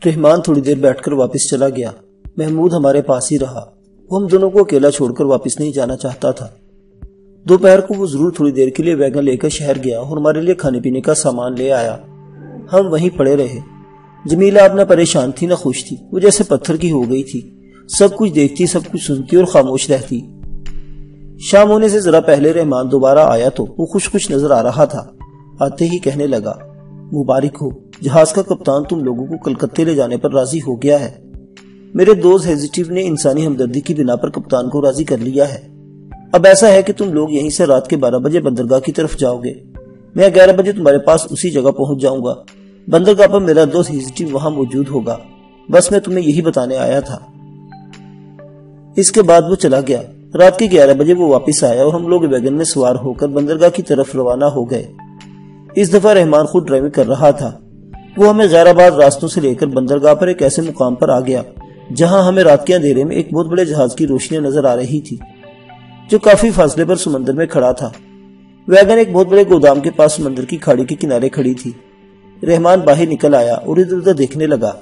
رحمان تھوڑی دیر بیٹھ کر واپس چلا گیا۔ محمود ہمارے پاس ہی رہا۔ وہ ہم دونوں کو اکیلا چھوڑ کر واپس نہیں جانا چاہتا تھا۔ دوپہر کو وہ ضرور تھوڑی دیر کے لیے ویگن لے کر شہر گیا اور ہمارے لیے کھانے پینے کا سامان لے آیا۔ ہم وہیں پڑے رہے۔ جمیلہ اب نہ پریشان تھی نہ خوش تھی، وہ جیسے پتھر کی ہو گئی تھی، سب کچھ دیکھتی، سب کچھ سنتی اور خاموش رہتی۔ شام ہونے سے ذرا پہلے رحمان دوبارہ آیا تو وہ خوش نظر آ رہا تھا۔ آتے ہی کہنے لگا، مبارک ہو، جہاز کا کپتان تم لوگوں کو کلکتے لے جانے پر راضی ہو گیا ہے۔ میرے دوست ہیزیٹیو نے انسانی ہمدردی کی بنا پر کپتان کو راضی کر لیا ہے۔ اب ایسا ہے کہ تم لوگ یہیں سے رات کے 12 بجے بندرگاہ کی طرف جاؤ گے۔ میں 11 بجے تمہارے پاس اسی جگہ پہنچ جاؤں گا۔ بندرگاہ پر میرا دوست ہیزیٹیو وہاں موجود ہوگا۔ بس میں تمہیں یہی بتانے آیا تھا۔ اس کے بعد وہ چلا گیا۔ رات کے 11 بجے وہ واپس آیا اور ہم لوگ ویگن میں سوار ہو کر بندرگاہ کی طرف روانہ ہو گئے۔ اس دفعہ رحمان خود ڈرائیونگ کر رہا تھا۔ وہ ہمیں غیر آباد راستوں سے لے کر بندرگاہ پر ایک ایسے مقام پر آ گیا جہاں ہمیں رات کے اندھیرے میں ایک بہت بڑے جہاز کی روشنی نظر آ رہی تھی جو کافی فاصلے پر سمندر میں کھڑا تھا۔ ویگن ایک بہت بڑے گودام کے پاس سمندر کی کھاڑی کے کنارے کھڑی تھی۔ رحمان باہر نکل آیا اور ادھر ادھر دیکھنے لگا۔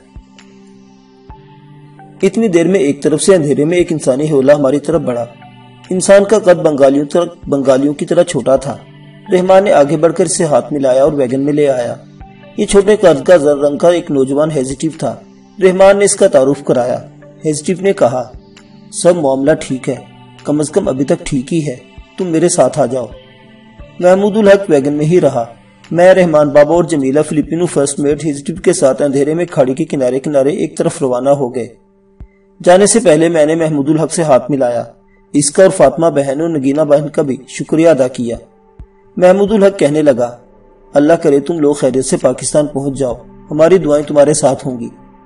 اتنی دیر میں ایک طرف سے اندھیرے میں ایک انسانی حولہ ہماری طرف بڑھا۔ انسان کا قد بنگالیوں کی طرح چھوٹا تھا۔ رحمان نے آگے بڑھ کر اسے ہاتھ ملایا اور ویگن میں لے آیا۔ یہ چھوٹے قد کا زرد رنگ کا ایک نوجوان ہیزیٹیو تھا۔ رحمان نے اس کا تعارف کرایا۔ ہیزیٹیو نے کہا، سب معاملہ ٹھیک ہے، کم از کم ابھی تک ٹھیک ہی ہے، تم میرے ساتھ آ جاؤ۔ محمود الحق ویگن میں ہی رہا۔ میں، رحمان بابا اور جمیلہ فلپینو فرسٹ میٹ ہیزیٹیو کے ساتھ اندھیرے میں کھاڑی کے کنارے ایک طرف روانہ ہو گئے۔ جانے سے پہلے میں نے محمود الحق سے ہاتھ ملایا۔ اس کا اور فاطمہ بہن اور نگینہ بہن کا بھی شکریہ ادا کیا۔ محمود الحق کہنے لگا، اللہ کرے تم لوگ خیریت سے پاکستان پہنچ جاؤ، ہماری دعائیں تمہارے ساتھ ہوں گی۔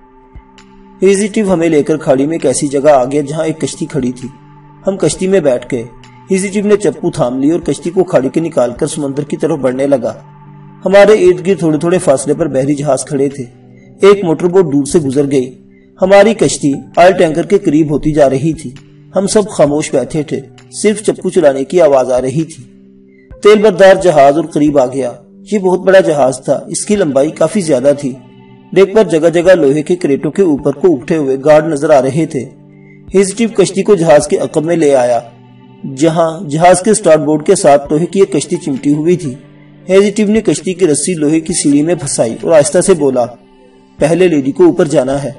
ہیزیٹیو ہمیں لے کر کھاڑی میں ایک ایسی جگہ آ گیا جہاں ایک کشتی کھڑی تھی۔ ہم کشتی میں بیٹھ گئے۔ ہیزیٹیو نے چپو تھام لی اور کشتی کو کھاڑی کے نکال کر سمندر کی طرف بڑھنے لگا۔ ہمارے ارد گرد تھوڑے فاصلے پر بحری جہاز کھڑے تھے۔ ایک موٹر بوٹ دور سے گزر گئی۔ ہماری کشتی آئل ٹینکر کے قریب ہوتی جا رہی تھی۔ ہم سب خاموش بیٹھے تھے، صرف چپو چلانے کی آواز آ رہی تھی۔ تیل بردار جہاز اور قریب آ گیا۔ یہ بہت بڑا جہاز تھا، اس کی لمبائی کافی زیادہ تھی۔ ڈیک پر جگہ جگہ لوہے کے کریٹوں کے اوپر کو اٹھے ہوئے گارڈ نظر آ رہے تھے۔ ہیزیٹیو کشتی کو جہاز کے عقب میں لے آیا جہاں جہاز کے سٹارٹ بورڈ کے ساتھ لوہے کی ایک کشتی چمٹی ہوئی تھی۔ ہیزیٹیو نے کشتی کی رسی لوہے کی سیڑھی میں پھنسائی اور آہستہ سے بولا، پہلے لیڈی کو اوپر جانا ہے۔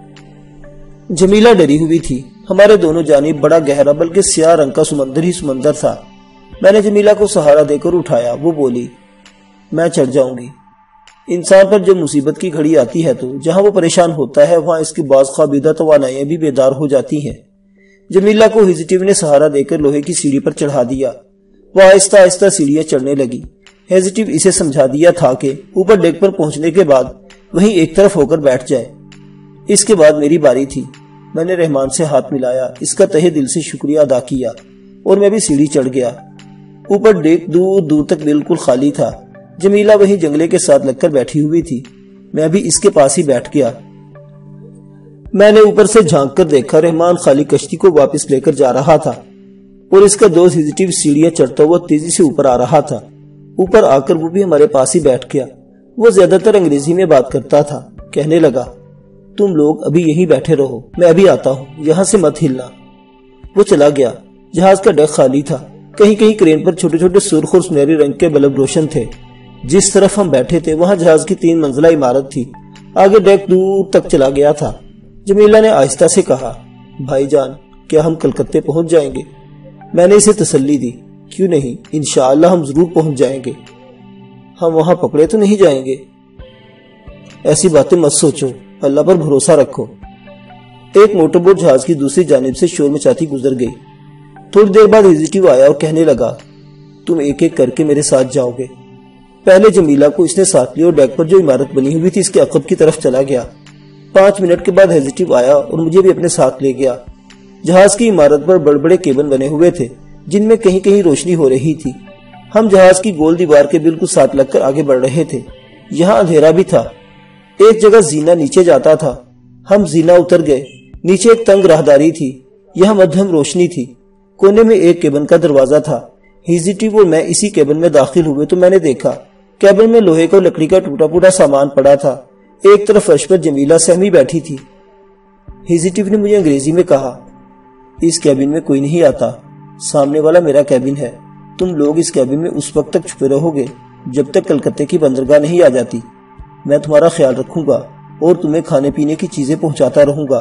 جمیلہ ڈری ہوئی تھی۔ ہمارے دونوں جانب بڑا گہرا بلکہ سیاہ رنگ کا سمندر ہی سمندر تھا۔ میں نے جمیلہ کو سہارا دے کر اٹھایا۔ وہ بولی، میں چڑھ جاؤں گی۔ انسان پر جب مصیبت کی گھڑی آتی ہے تو جہاں وہ پریشان ہوتا ہے وہاں اس کی بعض خوابیدہ توانائیاں بھی بیدار ہو جاتی ہیں۔ جمیلہ کو ہیزیٹیو نے سہارا دے کر لوہے کی سیڑھی پر چڑھا دیا۔ وہ آہستہ آہستہ سیڑھیاں چڑھنے لگی۔ ہیزیٹیو اسے سمجھا دیا تھا کہ اوپر ڈیک پر پہنچنے کے بعد وہیں ایک طرف ہو کر بیٹھ جائے۔ اس کے بعد میری باری تھی۔ میں نے رحمان سے ہاتھ ملایا، اس کا تہہ دل سے شکریہ ادا کیا اور میں بھی سیڑھی چڑھ گیا۔ اوپر ڈیک دور دور تک بالکل خالی تھا۔ جمیلہ وہیں جنگلے کے ساتھ لگ کر بیٹھی ہوئی تھی۔ میں بھی اس کے پاس ہی بیٹھ گیا۔ میں نے اوپر سے جھانک کر دیکھا، رحمان خالی کشتی کو واپس لے کر جا رہا تھا اور اس کا دوست ہیزیٹیو سیڑھیاں چڑھتا ہوا تیزی سے اوپر آ رہا تھا۔ اوپر آ کر وہ بھی ہمارے پاس ہی بیٹھ گیا۔ وہ زیادہ تر انگریزی میں بات کرتا تھا۔ کہنے لگا، تم لوگ ابھی یہیں بیٹھے رہو، میں ابھی آتا ہوں، یہاں سے مت ہلنا۔ وہ چلا گیا۔ جہاز کا ڈیک خالی تھا۔ کہیں کہیں کرین پر چھوٹے چھوٹے سرخ اور سنہری رنگ کے بلب روشن تھے۔ جس طرف ہم بیٹھے تھے وہاں جہاز کی 3 منزلہ عمارت تھی۔ آگے ڈیک دور تک چلا گیا تھا۔ جمیلہ نے آہستہ سے کہا، بھائی جان، کیا ہم کلکتے پہنچ جائیں گے؟ میں نے اسے تسلی دی، کیوں نہیں، انشاءاللہ ہم ضرور پہنچ جائیں گے۔ ہم وہاں پکڑے تو نہیں جائیں گے؟ ایسی باتیں مت سوچو، اللہ پر بھروسہ رکھو۔ ایک موٹر بوٹ جہاز کی دوسری جانب سے شور مچاتی گزر گئی۔ تھوڑی دیر بعد ہیزیٹیو آیا اور کہنے لگا، تم ایک ایک کر کے میرے ساتھ جاؤ گے۔ پہلے جمیلہ کو اس نے ساتھ لیا اور ڈیک پر جو عمارت بنی ہوئی تھی اس کے عقب کی طرف چلا گیا۔ 5 منٹ کے بعد ہیزیٹیو آیا اور مجھے بھی اپنے ساتھ لے گیا۔ جہاز کی عمارت پر بڑے بڑے کیبن بنے ہوئے تھے جن میں کہیں کہیں روشنی ہو رہی تھی۔ ہم جہاز کی گول دیوار کے بالکل ساتھ لگ کر آگے بڑھ رہے تھے۔ یہاں اندھیرا بھی تھا۔ ایک جگہ زینہ نیچے جاتا تھا۔ ہم زینہ اتر گئے۔ نیچے ایک تنگ راہداری تھی۔ یہاں مدھم روشنی تھی۔ کونے میں ایک کیبن کا دروازہ تھا۔ ہیزیٹیو اور میں اسی کیبن میں داخل ہوئے تو میں نے دیکھا کیبن میں لوہے کا اور لکڑی کا ٹوٹا پھوٹا سامان پڑا تھا۔ ایک طرف فرش پر جمیلہ سہمی بیٹھی تھی۔ ہیزیٹیو نے مجھے انگریزی میں کہا، اس کیبن میں کوئی نہیں آتا، سامنے والا میرا کیبن ہے، تم لوگ اس کیبن میں اس وقت تک چھپے رہو گے جب تک کلکتے کی بندرگاہ نہیں آ جاتی۔ میں تمہارا خیال رکھوں گا اور تمہیں کھانے پینے کی چیزیں پہنچاتا رہوں گا۔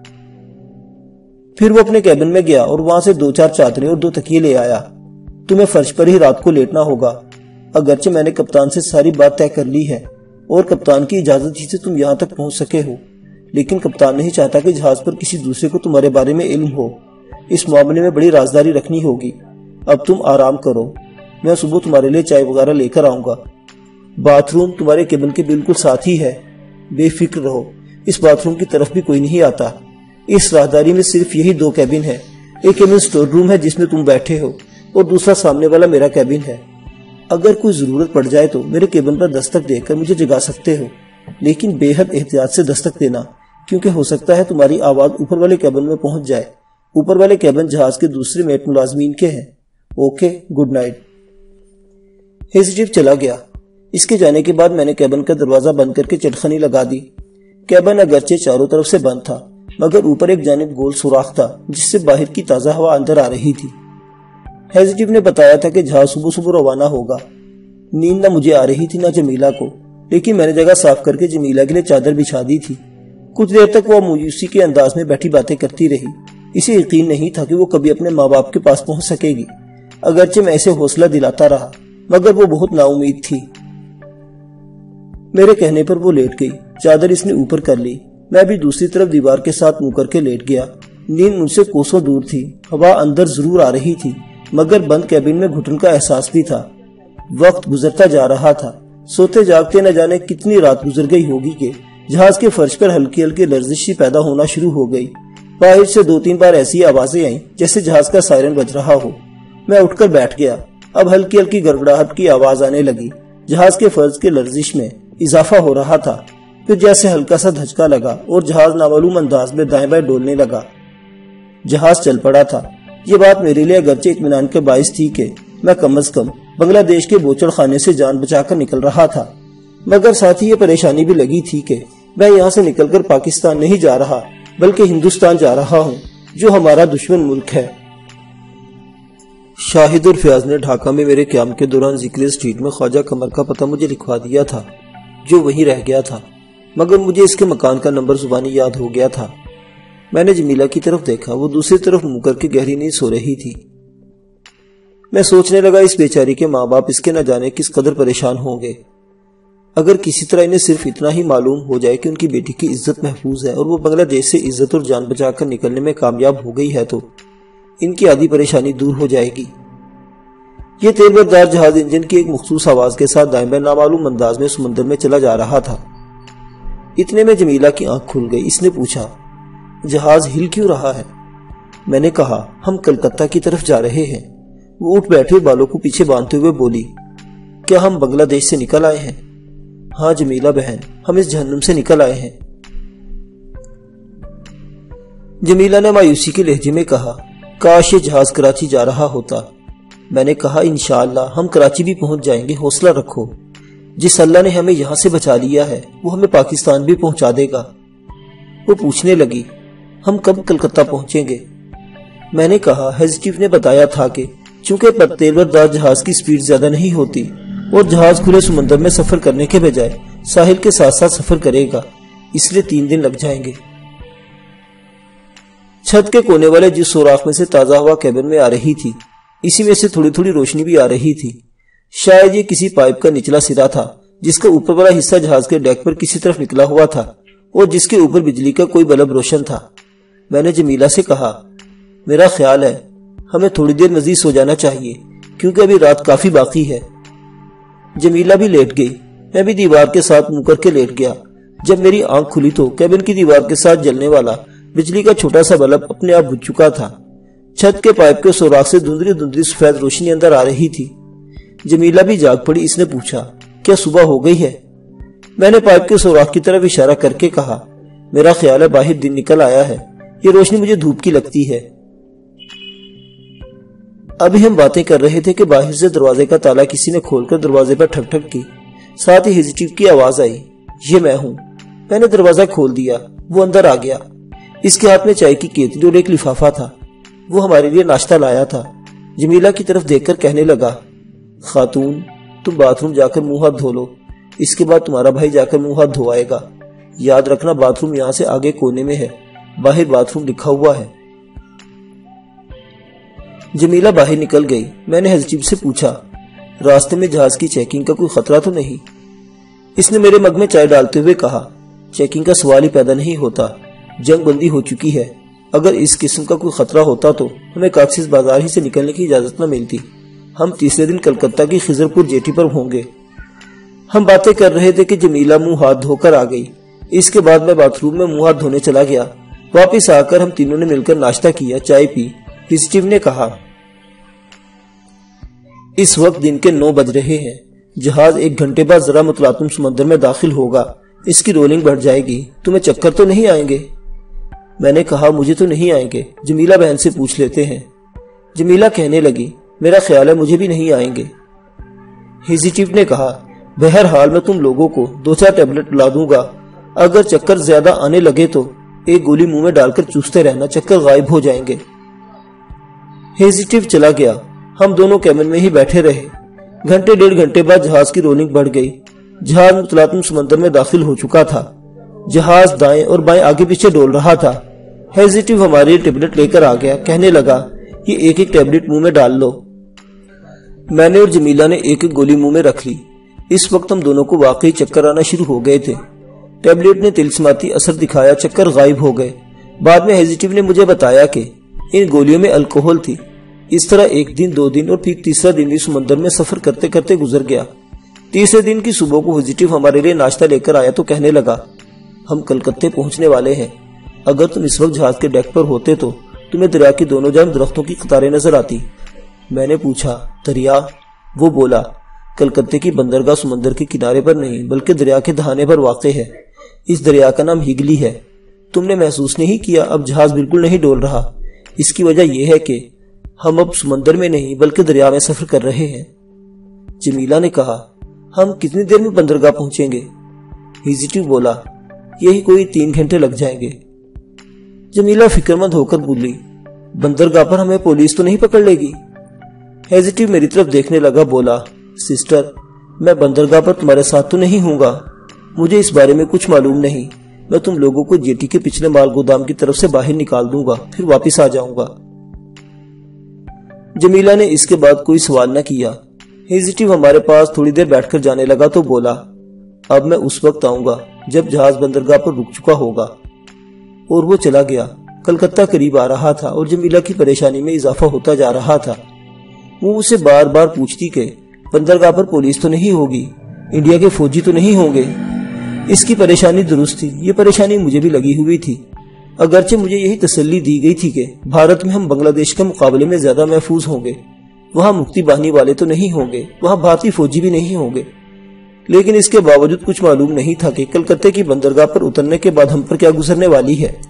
پھر وہ اپنے کیبن میں گیا اور وہاں سے 2-4 چادریں اور 2 تکیے لے آیا۔ تمہیں فرش پر ہی رات کو لیٹنا ہوگا، اگرچہ میں نے کپتان سے ساری بات طے کر لی ہے اور کپتان کی اجازت ہی سے تم یہاں تک پہنچ سکے ہو، لیکن کپتان نہیں چاہتا کہ جہاز پر کسی دوسرے کو تمہارے بارے میں علم ہو۔ اس معاملے میں بڑی رازداری رکھنی ہوگی۔ اب تم آرام کرو، میں صبح تمہارے لیے چائے وغیرہ لے کر آؤں گا۔ باتھ روم تمہارے کیبن کے بالکل ساتھ ہی ہے، بے فکر رہو، اس باتھ روم کی طرف بھی کوئی نہیں آتا۔ اس راہداری میں صرف یہی 2 کیبن ہے، ایک کیبن سٹور روم ہے جس میں تم بیٹھے ہو اور دوسرا سامنے والا میرا کیبن ہے۔ اگر کوئی ضرورت پڑ جائے تو میرے کیبن پر دستک دے کر مجھے جگا سکتے ہو، لیکن بے حد احتیاط سے دستک دینا، کیونکہ ہو سکتا ہے تمہاری آواز اوپر والے کیبن میں پہنچ جائے۔ اوپر والے کیبن جہاز کے دوسرے میٹ ملازمین کے ہیں۔ Okay, good night. ہیزیٹیو چلا گیا۔ اس کے جانے کے بعد میں نے کیبن کا دروازہ بند کر کے چٹخنی لگا دی۔ کیبن اگرچہ چاروں طرف سے بند تھا، مگر اوپر ایک جانب گول سوراخ تھا جس سے باہر کی تازہ ہوا اندر آ رہی تھی۔ ہیزیٹیو نے بتایا تھا کہ جہاز صبح صبح روانہ ہوگا۔ نیند نہ مجھے آ رہی تھی نہ جمیلہ کو، لیکن میں نے جگہ صاف کر کے جمیلہ کے لیے چادر بچھا دی تھی۔ کچھ دیر تک وہ مایوسی کے انداز میں بیٹھی باتیں کرتی رہی۔ اسے یقین نہیں تھا کہ وہ کبھی اپنے ماں باپ کے پاس پہنچ سکے گی۔ اگرچہ میں اسے حوصلہ دلاتا رہا، مگر وہ بہت نا امید تھی۔ میرے کہنے پر وہ لیٹ گئی۔ چادر اس نے اوپر کر لی۔ میں بھی دوسری طرف دیوار کے ساتھ منہ کر کے لیٹ گیا۔ نیند مجھ سے کوسوں دور تھی۔ ہوا اندر ضرور آ رہی تھی، مگر بند کیبن میں گھٹن کا احساس بھی تھا۔ وقت گزرتا جا رہا تھا۔ سوتے جاگتے نہ جانے کتنی رات گزر گئی ہوگی کہ جہاز کے فرش پر ہلکی ہلکی لرزش پیدا ہونا شروع ہو گئی۔ باہر سے 2-3 بار ایسی آوازیں آئیں جیسے جہاز کا سائرن بج رہا ہو۔ میں اٹھ کر بیٹھ گیا۔ اب ہلکی ہلکی گڑگڑاہٹ کی آواز آنے لگی۔ جہاز کے فرش کے لرزش میں اضافہ ہو رہا تھا۔ پھر جیسے ہلکا سا دھچکا لگا اور جہاز نامعلوم انداز میں دائیں بائیں ڈولنے لگا۔ جہاز چل پڑا تھا۔ یہ بات میرے لیے اگرچہ اطمینان کے باعث تھی کہ میں کم از کم بنگلہ دیش کے بوچڑ خانے سے جان بچا کر نکل رہا تھا، مگر ساتھ ہی یہ پریشانی بھی لگی تھی کہ میں یہاں سے نکل کر پاکستان نہیں جا رہا بلکہ ہندوستان جا رہا ہوں، جو ہمارا دشمن ملک ہے۔ شاہد اور فیاض نے ڈھاکہ میں میرے قیام کے دوران ذکر اسٹریٹ میں خواجہ قمر کا پتہ مجھے لکھوا دیا تھا، جو وہیں رہ گیا تھا، مگر مجھے اس کے مکان کا نمبر زبانی یاد ہو گیا تھا۔ میں نے جمیلہ کی طرف دیکھا، وہ دوسری طرف منہ کر کے گہری نیند سو رہی تھی۔ میں سوچنے لگا اس بیچاری کے ماں باپ اس کے نہ جانے کس قدر پریشان ہوں گے۔ اگر کسی طرح انہیں صرف اتنا ہی معلوم ہو جائے کہ ان کی بیٹی کی عزت محفوظ ہے اور وہ بنگلہ دیش سے عزت اور جان بچا کر نکلنے میں کامیاب ہو گئی ہے تو ان کی آدھی پریشانی دور ہو جائے گی۔ یہ تیل بردار جہاز انجن کی ایک مخصوص آواز کے ساتھ دائیں بائیں نامعلوم انداز میں سمندر میں چلا جا رہا تھا۔ اتنے میں جمیلہ کی آنکھ کھل گئی۔ اس نے پوچھا، جہاز ہل کیوں رہا ہے؟ میں نے کہا، ہم کلکتہ کی طرف جا رہے ہیں۔ وہ اٹھ بیٹھے بالوں کو پیچھے باندھتے ہوئے بولی، کیا ہم بنگلہ دیش سے نکل آئے ہیں؟ ہاں جمیلہ بہن، ہم اس جہنم سے نکل آئے ہیں۔ جمیلہ نے مایوسی کے لہجے میں کہا، کاش یہ جہاز کراچی جا رہا ہوتا۔ میں نے کہا، انشاءاللہ ہم کراچی بھی پہنچ جائیں گے، حوصلہ رکھو۔ جس اللہ نے ہمیں یہاں سے بچا لیا ہے وہ ہمیں پاکستان بھی پہنچا دے گا۔ وہ پوچھنے لگی، ہم کب کلکتہ پہنچیں گے؟ میں نے کہا، ہیزیٹیو نے بتایا تھا کہ چونکہ تیل بردار جہاز کی سپیڈ زیادہ نہیں ہوتی اور جہاز کھلے سمندر میں سفر کرنے کے بجائے ساحل کے ساتھ ساتھ سفر کرے گا، اس لیے 3 دن لگ جائیں گے۔ چھت کے کونے والے جس سوراخ میں سے تازہ ہوا کیبن میں آ رہی تھی، اسی میں سے تھوڑی تھوڑی روشنی بھی آ رہی تھی۔ شاید یہ کسی پائپ کا نچلا سرا تھا جس کا اوپر والا حصہ جہاز کے ڈیک پر کسی طرف نکلا ہوا تھا اور جس کے اوپر بجلی کا کوئی بلب روشن تھا۔ میں نے جمیلہ سے کہا، میرا خیال ہے ہمیں تھوڑی دیر مزید سو جانا چاہیے کیونکہ ابھی رات کافی باقی ہے۔ جمیلہ بھی لیٹ گئی۔ میں بھی دیوار کے ساتھ منہ کر کے لیٹ گیا۔ جب میری آنکھ کھلی تو کیبن کی دیوار کے ساتھ جلنے والا بجلی کا چھوٹا سا بلب اپنے آپ بجھ چکا تھا۔ چھت کے پائپ کے سوراخ سے دھندلی دھندلی سفید روشنی اندر آ رہی تھی۔ جمیلہ بھی جاگ پڑی۔ اس نے پوچھا، کیا صبح ہو گئی ہے؟ میں نے پائپ کے سوراخ کی طرف اشارہ کر کے کہا، میرا خیال ہے باہر دن نکل آیا ہے، یہ روشنی مجھے دھوپ کی لگتی ہے۔ ابھی ہم باتیں کر رہے تھے کہ باہر سے دروازے کا تالا کسی نے کھول کر دروازے پر ٹھک ٹھک کی۔ ساتھ ہی ہیزیٹیو کی آواز آئی، یہ میں ہوں۔ میں نے دروازہ کھول دیا، وہ اندر آ گیا۔ اس کے ہاتھ میں چائے کی کیتلی اور ایک لفافہ تھا۔ وہ ہمارے لیے ناشتہ لایا تھا۔ جمیلہ کی طرف دیکھ کر کہنے لگا، خاتون تم باتھ روم جا کر منہ ہاتھ دھو لو، اس کے بعد تمہارا بھائی جا کر منہ ہاتھ دھوائے گا۔ یاد رکھنا باتھ روم یہاں سے آگے کونے میں ہے، باہر باتھ روم لکھا ہوا ہے۔ جمیلہ باہر نکل گئی۔ میں نے حضرت سے پوچھا، راستے میں جہاز کی چیکنگ کا کوئی خطرہ تو نہیں؟ اس نے میرے مگ میں چائے ڈالتے ہوئے کہا، چیکنگ کا سوال ہی پیدا نہیں ہوتا، جنگ بندی ہو چکی ہے۔ اگر اس قسم کا کوئی خطرہ ہوتا تو ہمیں کاکسیس بازار ہی سے نکلنے کی اجازت نہ ملتی، ہم تیسرے دن کلکتہ کی خضر پور جیٹی پر ہوں گے۔ ہم باتیں کر رہے تھے کہ جمیلہ منہ ہاتھ دھو کر آ گئی۔ اس کے بعد میں باتھ روم میں منہ ہاتھ دھونے چلا گیا۔ واپس آ کر ہم تینوں نے مل کر ناشتہ کیا، چائے پی۔ اسٹیو نے کہا، اس وقت دن کے 9 بج رہے ہیں، جہاز 1 گھنٹے بعد ذرا متلاطم سمندر میں داخل ہوگا، اس کی رولنگ بڑھ جائے گی، تمہیں چکر تو نہیں آئیں گے؟ میں نے کہا، مجھے تو نہیں آئیں گے، جمیلہ بہن سے پوچھ لیتے ہیں۔ جمیلہ کہنے لگی، میرا خیال ہے مجھے بھی نہیں آئیں گے۔ ہیزیٹیو نے کہا، بہرحال میں تم لوگوں کو 2-4 ٹیبلٹ لا دوں گا، اگر چکر زیادہ آنے لگے تو ایک گولی منہ میں ڈال کر چوستے رہنا، چکر غائب ہو جائیں گے۔ ہیزیٹیو چلا گیا۔ ہم دونوں کیبن میں ہی بیٹھے رہے۔ گھنٹے 1.5 گھنٹے بعد جہاز کی رولنگ بڑھ گئی۔ جہاز متلاطم سمندر میں داخل ہو چکا تھا۔ جہاز دائیں اور بائیں آگے پیچھے ڈول رہا تھا۔ ہیزیٹیو ہمارے ٹیبلٹ لے کر آ گیا، کہنے لگا، یہ ایک ایک ٹیبلٹ منہ میں ڈال لو۔ میں نے اور جمیلہ نے ایک ایک گولی منہ میں رکھ لی۔ اس وقت ہم دونوں کو واقعی چکر آنا شروع ہو گئے تھے۔ ٹیبلٹ نے تلسماتی اثر دکھایا، چکر غائب ہو گئے۔ بعد میں ہیزیٹیو نے مجھے بتایا کہ ان گولیوں میں الکوہل تھی۔ اس طرح 1 دن 2 دن اور پھر تیسرا دن بھی سمندر میں سفر کرتے کرتے گزر گیا۔ تیسرے دن کی صبح کو ہیزیٹیو ہمارے لیے ناشتہ لے کر آیا تو کہنے لگا، ہم کلکتے پہنچنے والے ہیں، اگر تم اس وقت جہاز کے ڈیک پر ہوتے تو تمہیں دریا کی دونوں جانب درختوں کی قطاریں نظر آتی۔ میں نے پوچھا، دریا؟ وہ بولا، کلکتے کی بندرگاہ سمندر کے کنارے پر نہیں بلکہ دریا کے دہانے پر واقع ہے۔ اس دریا کا نام ہگلی ہے۔ تم نے محسوس نہیں کیا اب جہاز بالکل نہیں ڈول رہا؟ اس کی وجہ یہ ہے کہ ہم اب سمندر میں نہیں بلکہ دریا میں سفر کر رہے ہیں۔ جمیلہ نے کہا، ہم کتنی دیر میں بندرگاہ پہنچیں گے؟ ہیزیٹیو بولا، یہی کوئی 3 گھنٹے لگ جائیں گے۔ جمیلہ فکر مند ہو کر بولی، بندرگاہ پر ہمیں پولیس تو نہیں پکڑ لے گی؟ ہیزیٹیو میری طرف دیکھنے لگا، بولا، سسٹر میں بندرگاہ پر تمہارے ساتھ تو نہیں ہوں گا، مجھے اس بارے میں کچھ معلوم نہیں، میں تم لوگوں کو جیٹی کے پچھلے مال گودام کی طرف سے باہر نکال دوں گا، پھر واپس آ جاؤں گا۔ جمیلہ نے اس کے بعد کوئی سوال نہ کیا۔ ہیزیٹیو ہمارے پاس تھوڑی دیر بیٹھ کر جانے لگا تو بولا، اب میں اس وقت آؤں گا جب جہاز بندرگاہ پر رک چکا ہوگا۔ اور وہ چلا گیا۔ کلکتہ قریب آ رہا تھا اور جمیلہ کی پریشانی میں اضافہ ہوتا جا رہا تھا۔ وہ اسے بار بار پوچھتی کہ بندرگاہ پر پولیس تو نہیں ہوگی، انڈیا کے فوجی تو نہیں ہوں گے۔ اس کی پریشانی درست تھی، یہ پریشانی مجھے بھی لگی ہوئی تھی، اگرچہ مجھے یہی تسلی دی گئی تھی کہ بھارت میں ہم بنگلہ دیش کے مقابلے میں زیادہ محفوظ ہوں گے، وہاں مکتی باہنی والے تو نہیں ہوں گے، وہاں بھارتی فوجی بھی نہیں ہوں گے۔ لیکن اس کے باوجود کچھ معلوم نہیں تھا کہ کلکتے کی بندرگاہ پر اترنے کے بعد ہم پر کیا گزرنے والی ہے۔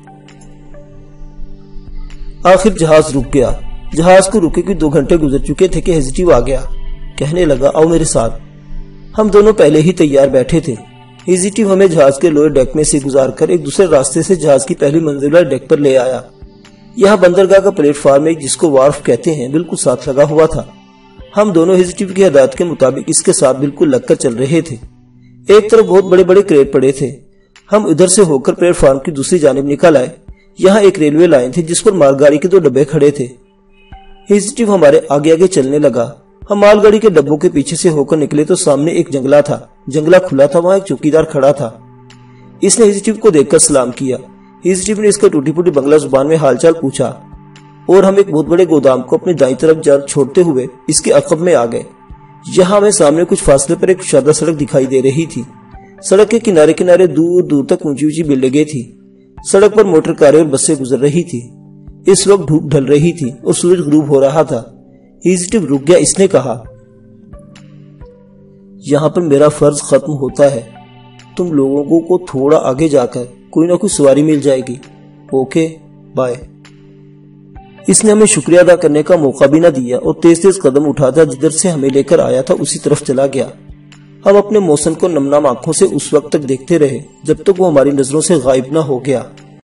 آخر جہاز رک گیا۔ جہاز کو رکے کوئی 2 گھنٹے گزر چکے تھے کہ ہیزیٹیو آ گیا، کہنے لگا، آؤ میرے ساتھ۔ ہم دونوں پہلے ہی تیار بیٹھے تھے۔ ہیزیٹیو ہمیں جہاز کے لوئر ڈیک میں سے گزار کر ایک دوسرے راستے سے جہاز کی پہلی منزل والے ڈیک پر لے آیا۔ یہاں بندرگاہ کا پلیٹ فارم ایک جس کو وارف کہتے ہیں بالکل ساتھ لگا ہوا تھا۔ ہم دونوں ہیزیٹیو کی ہدایت کے مطابق اس کے ساتھ بالکل لگ کر چل رہے تھے۔ ایک طرف بہت بڑے بڑے کریٹ پڑے تھے۔ ہم ادھر سے ہو کر پلیٹ فارم کی دوسری جانب نکل آئے۔ یہاں ایک ریلوے لائن تھی جس پر مال گاڑی کے 2 ڈبے کھڑے تھے۔ ہیزیٹیو ہمارے آگے آگے چلنے لگا۔ ہم مال گاڑی کے ڈبوں کے پیچھے سے ہو کر نکلے تو سامنے ایک جنگلہ تھا۔ جنگلہ کھلا تھا، وہاں ایک چوکیدار کھڑا تھا۔ اس نے ہیزیٹیو کو دیکھ کر سلام کیا۔ ہیزیٹیو نے اس کا ٹوٹی پوٹی بنگلہ زبان میں حال چال پوچھا اور ہم ایک بہت بڑے گودام کو اپنی دائیں طرف جا چھوڑتے ہوئے اس کے عقب میں آ گئے۔ یہاں ہمیں سامنے کچھ فاصلے پر ایک کشادہ سڑک دکھائی دے رہی تھی۔ سڑک کے کنارے کنارے دور دور تک اونچی اونچی بلڈنگیں تھی۔ سڑک پر موٹر کاریں اور بسیں گزر رہی تھی۔ اس وقت دھوپ ڈھل رہی تھی اور سورج غروب ہو رہا تھا۔ ہیزیٹیو رک گیا۔ اس نے کہا، یہاں پر میرا فرض ختم ہوتا ہے، تم لوگوں کو تھوڑا آگے جا کر کوئی نہ کوئی سواری مل جائے گی۔ Okay bye. اس نے ہمیں شکریہ ادا کرنے کا موقع بھی نہ دیا اور تیز تیز قدم اٹھاتا جدھر سے ہمیں لے کر آیا تھا اسی طرف چلا گیا۔ ہم اپنے محسن کو نم نم آنکھوں سے اس وقت تک دیکھتے رہے جب تک وہ ہماری نظروں سے غائب نہ ہو گیا۔